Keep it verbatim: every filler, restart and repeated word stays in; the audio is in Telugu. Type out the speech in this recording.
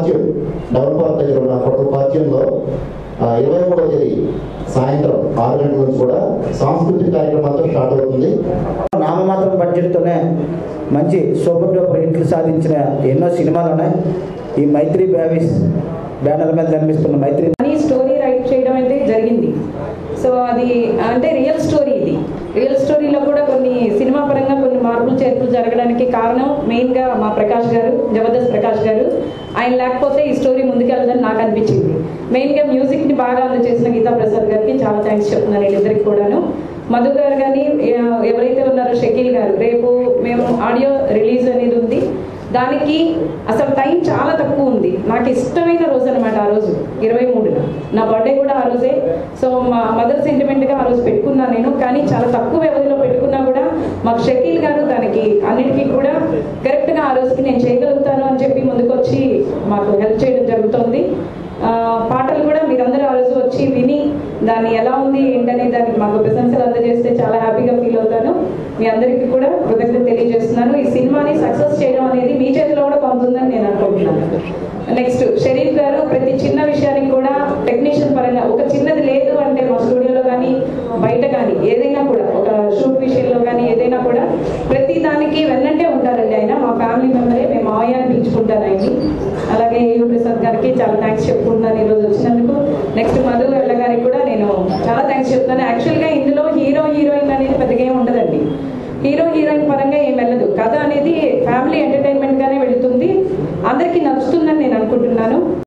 పార్క్యం డెవలప్ పార్క్ దగ్గర ఉన్న కొత్త పార్క్యంలో ఇరవై మూడవ తేదీ సాయంత్రం ఆరు గంటల నుంచి కూడా సాంస్కృతిక కార్యక్రమాలతో స్టార్ట్ అవుతుంది. నామమాత్రం బడ్జెట్తోనే మంచి సూపర్ డూపర్ హిట్లు సాధించిన ఎన్నో సినిమాలు ఉన్నాయి. ఈ మైత్రి బ్యావిస్ బ్యానర్ మీద నిర్మిస్తున్న మైత్రి స్టోరీ రైట్ చేయడం అయితే జరిగింది. సో అది అంటే రియల్ స్టోరీ. ఇది రియల్ స్టోరీలో కూడా కొన్ని సినిమా పరంగా కొన్ని మార్పులు చేర్పులు జరగడానికి కారణం మెయిన్గా మా ప్రకాష్ గారు, జబర్దస్త్ ప్రకాష్ గారు. ఆయన లేకపోతే ఈ స్టోరీ ముందుకెళ్ళదని నాకు అనిపించింది. మెయిన్గా మ్యూజిక్ని బాగా అందజేసిన గీతా ప్రసాద్ గారికి చాలా థ్యాంక్స్ చెప్తున్నాను. వీళ్ళిద్దరికి కూడాను. మధు గారు కానీ ఎవరైతే ఉన్నారో షకీల్ గారు, రేపు మేము ఆడియో రిలీజ్ అనేది ఉంది. దానికి అసలు టైం చాలా తక్కువ ఉంది. నాకు ఇష్టమైన రోజు అనమాట ఆ రోజు, ఇరవై మూడున నా బర్త్డే కూడా ఆ రోజే. సో మా మదర్ సెంటిమెంట్గా ఆ రోజు పెట్టుకున్నాను నేను. కానీ చాలా తక్కువ వ్యవధిలో పెట్టుకున్నా కూడా మాకు షకీల్ గారు దానికి అన్నిటికీ కూడా కరెక్ట్గా ఆ రోజుకి నేను చేయగలుగుతాను అని చెప్పి ముందుకొచ్చి మాకు హెల్ప్ చేయడం జరుగుతుంది. పాటలు కూడా మీరందరూ ఆ రోజు వచ్చి విని దాన్ని ఎలా ఉంది ఏంటనే దానికి మాకు ప్రశంసలు అందజేస్తే చాలా హ్యాపీగా ఫీల్ అవుతాను. మీ అందరికీ కూడా కృతజ్ఞత తెలియజేస్తున్నాను. ఈ సినిమాని సక్సెస్ చేయడం అనేది మీ చేతిలో కూడా పొందుతుందని నేను అనుకుంటున్నాను. నెక్స్ట్ షరీఫ్ గారు ప్రతి చిన్న విషయానికి కూడా టెక్నీషియన్ పరంగా ఒక చిన్నది లేదు అంటే మా స్టూడియోలో కానీ బయట కానీ ఏదైనా కూడా ఒక షూట్ విషయంలో కానీ ఏదైనా కూడా ప్రతి దానికి వెన్నంటే ఉంటారండి ఆయన. మా ఫ్యామిలీ మెంబరే, మేము మావయ్య అని పిలుచుకుంటాను ఆయన్ని. అలాగే యూ ప్రసాద్ గారికి చాలా థ్యాంక్స్ చెప్పుకుంటున్నాను ఈరోజు వచ్చినందుకు. నెక్స్ట్ మధు వెళ్ళ గారికి కూడా నేను చాలా థ్యాంక్స్ చెప్తాను. యాక్చువల్గా ఇందులో హీరో హీరోయిన్ అనేది పెద్దగా ఏమి ఉండదండి. హీరో హీరోయిన్ పరంగా ఏం వెళ్ళదు. కథ అనేది ఫ్యామిలీ ఎంటర్టైన్మెంట్గానే వెళుతుంది. అందరికీ నచ్చుతుందని నేను అనుకుంటున్నాను.